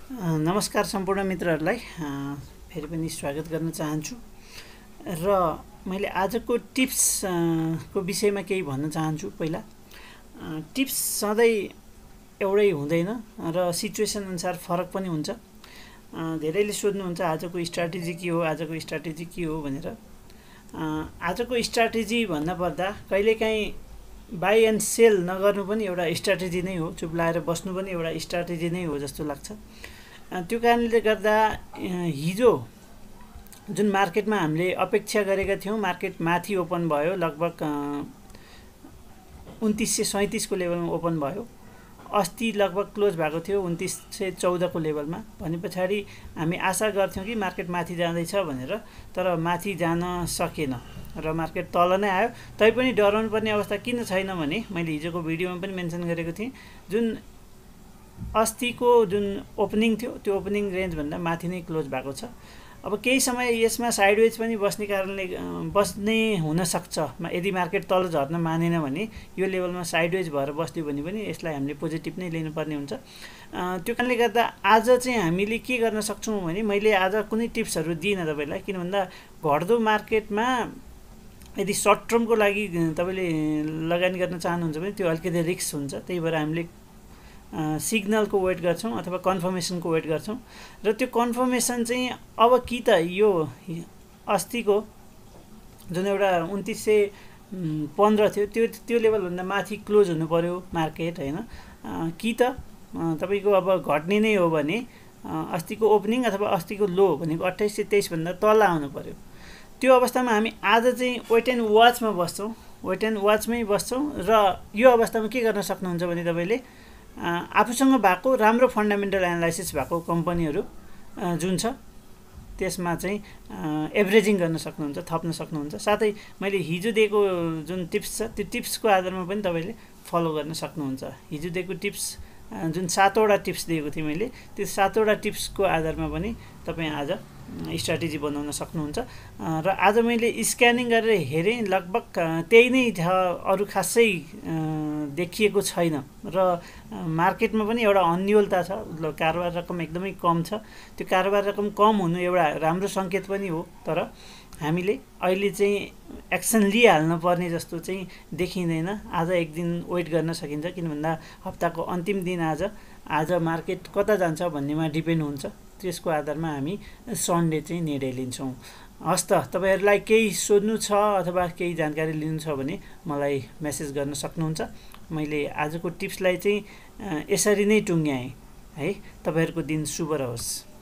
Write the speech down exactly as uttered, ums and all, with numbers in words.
नमस्कार सम्पूर्ण मित्रहरूलाई फेरि पनि स्वागत गर्न चाहन्छु र मैले आजको टिप्स को विषयमा केही भन्न चाहन्छु। पहिला टिप्स सधैँ एउटै हुँदैन र सिचुएसन अनुसार फरक पनि हुन्छ। धेरैले सोध्नुहुन्छ आजको स्ट्र्याटेजी के हो आजको स्ट्र्याटेजी के हो भनेर। आजको स्ट्र्याटेजी भन्दा पर्दा कहिलेकाहीँ बाई एन्ड सेल नगर्नु पनि एउटा स्ट्र्याटेजी नै हो, चुप लाएर बस्नु पनि एउटा स्ट्र्याटेजी नै हो जस्तो लाग्छ। त्यो कारणले गर्दा हिजो जुन मार्केटमा हामीले अपेक्षा गरेका थियौँ, मार्केट माथि ओपन भयो, लगभग उन्तिस सय सैँतिस को लेभलमा ओपन भयो। अस्ति लगभग क्लोज भएको थियो उन्तिस सय चौध को लेभलमा। भने पछाडि हामी आशा गर्थ्यौँ कि मार्केट माथि जाँदैछ भनेर, तर माथि जान सकेन र मार्केट तल नै आयो। तैपनि डराउनु पर्ने अवस्था किन छैन भने मैले हिजोको भिडियोमा पनि मेन्सन गरेको थिएँ, जुन अस्तिको जुन ओपनिङ थियो त्यो ओपनिङ रेन्जभन्दा माथि नै क्लोज भएको छ। अब केही समय यसमा साइडवेज पनि बस्ने कारणले बस्ने हुनसक्छ। यदि मार्केट तल झर्न मानेन भने यो लेभलमा साइडवेज भएर बस्दियो भने पनि यसलाई हामीले पोजिटिभ नै लिनुपर्ने हुन्छ। त्यो कारणले गर्दा आज चाहिँ हामीले के गर्न सक्छौँ भने, मैले आज कुनै टिप्सहरू दिइनँ तपाईँलाई, किन भन्दा घट्दो मार्केटमा यदि सर्ट टर्मको लागि तपाईँले लगानी गर्न चाहनुहुन्छ भने त्यो अलिकति रिस्क हुन्छ। त्यही भएर हामीले सिग्नलको वेट गर्छौँ अथवा कन्फर्मेसनको वेट गर्छौँ र त्यो कन्फर्मेसन चाहिँ अब कि त यो अस्तिको जुन एउटा उन्तिस सय पन्ध्र थियो त्यो त्यो लेभलभन्दा माथि क्लोज हुनु पर्यो मार्केट, होइन कि त तपाईँको अब घट्ने नै हो भने अस्तिको ओपनिङ अथवा अस्तिको लो भनेको अट्ठाइस सय तेइसभन्दा तल आउनु पर्यो। त्यो अवस्थामा हामी आज चाहिँ वेट एन्ड वाचमा बस्छौँ, वेट एन्ड वाचमै बस्छौँ र यो अवस्थामा के गर्न सक्नुहुन्छ भने तपाईँले आफूसँग भएको राम्रो फन्डामेन्टल एनालाइसिस भएको कम्पनीहरू जुन छ त्यसमा चाहिँ एभरेजिङ गर्न सक्नुहुन्छ, थप्न सक्नुहुन्छ। साथै मैले हिजो दिएको जुन टिप्स छ त्यो टिप्सको आधारमा पनि तपाईँले फलो गर्न सक्नुहुन्छ। हिजो दिएको टिप्स जुन सातवटा टिप्स दिएको थिएँ मैले, त्यो सातवटा टिप्सको आधारमा पनि तपाईँ आज स्ट्र्याटेजी बनाउन सक्नुहुन्छ। र आज मैले स्क्यानिङ गरेर हेरेँ, लगभग त्यही नै छ, अरू खासै देखिएको छैन र मार्केटमा पनि एउटा अन्योलता छ, कारोबार रकम एकदमै कम छ। त्यो कारोबार रकम कम हुनु एउटा राम्रो सङ्केत पनि हो, तर हामीले अहिले चाहिँ एक्सन लिइहाल्न पर्ने जस्तो चाहिँ देखिँदैन। आज एक दिन वेट गर्न सकिन्छ, किन भन्दा हप्ताको अन्तिम दिन आज आज मार्केट कता जान्छ भन्नेमा डिपेन्ड हुन्छ। त्यसको आधारमा हामी सन्डे चाहिँ निर्णय लिन्छौँ। हस् त, तपाईँहरूलाई केही सोध्नु छ अथवा केही जानकारी लिनु छ भने मलाई मेसेज गर्न सक्नुहुन्छ। मैले आजको टिप्सलाई चाहिँ यसरी नै टुङ्ग्याएँ है। तपाईँहरूको दिन शुभ रहोस्।